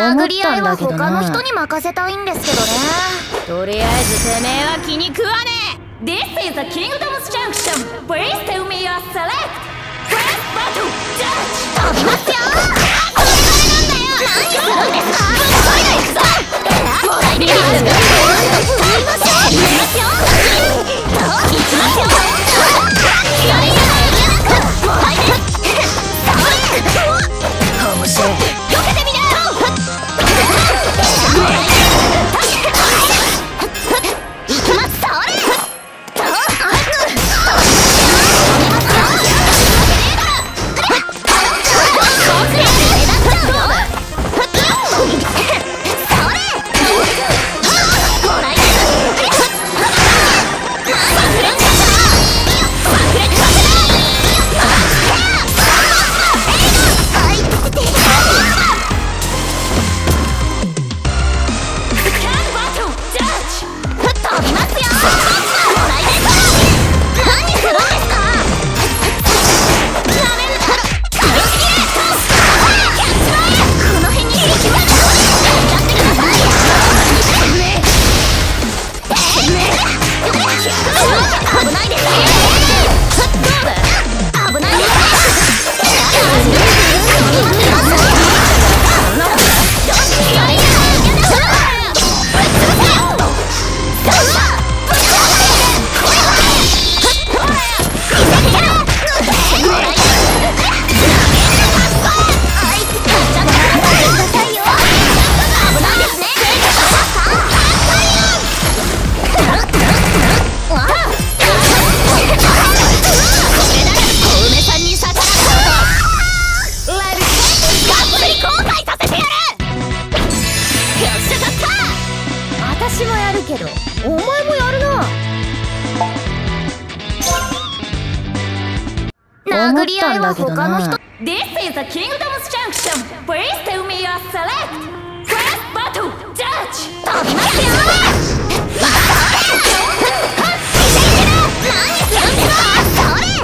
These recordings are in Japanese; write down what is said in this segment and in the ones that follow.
殴り合いは他の人に任せたいんですけどね。 とりあえずてめえは気に食わねえ。 This is the Kingdom's Junction. Please tell me your select. First battle, judge. 飛びますよ。これなんだよ。何するんですか。トイレ行くぞ。もらいに行きますよ。行きますよ。行きますよ。やれやれ。もらいで。面白い。避けてみな。行きます。それ。私もやるけど、お前もやるな。殴り合いは他の人。 This is the Kingdom's Junction. Please tell me your select. First battle, judge. 飛びますよ。何するんですか。それ。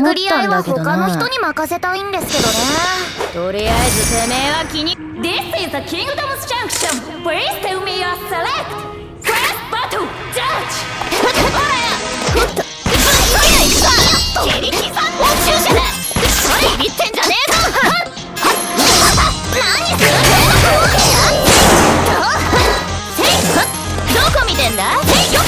殴ったんだけどな。 他の人に任せたいんですけどね。 とりあえずてめえは気に。 This is the Kingdom's Junction. Please tell me your select. First battle, judge. おっと、自力さんの注射だ。ビビってんじゃねえぞ。何するんだ。どこ見てんだ。よけた。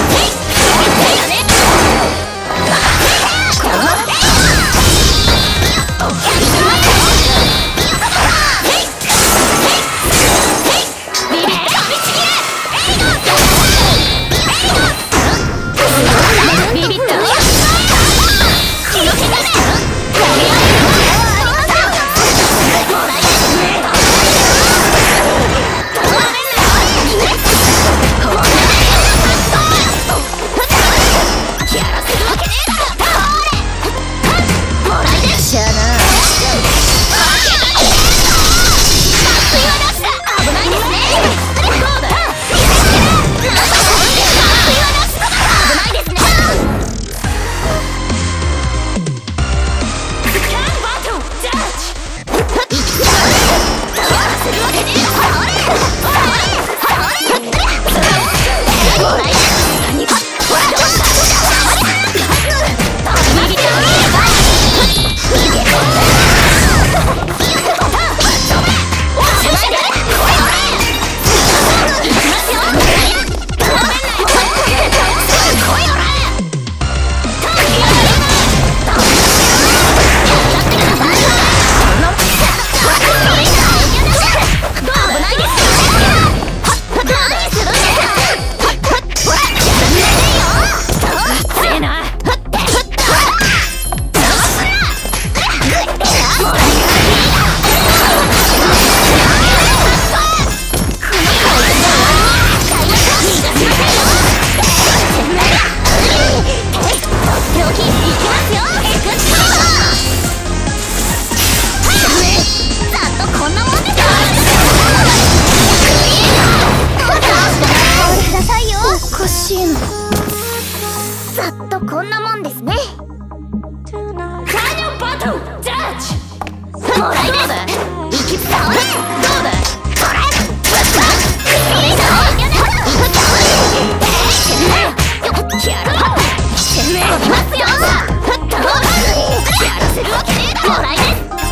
ざっとこんなもんですね。もらいです。行き倒れ。どうだ。これ。やろう。いますよ。やらせるわけねえだろ。もらいです。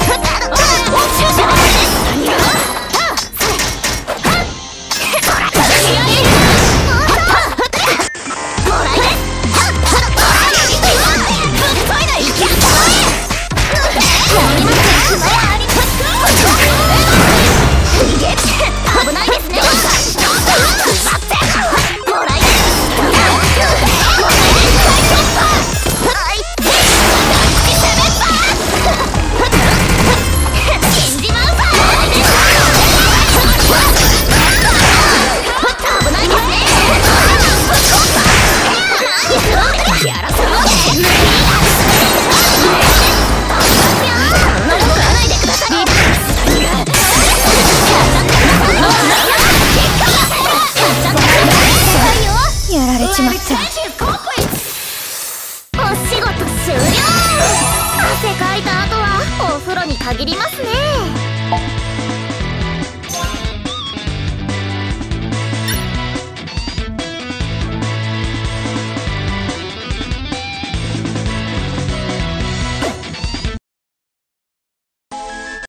やられちまった。お仕事終了。汗かいた後はお風呂に限りますね。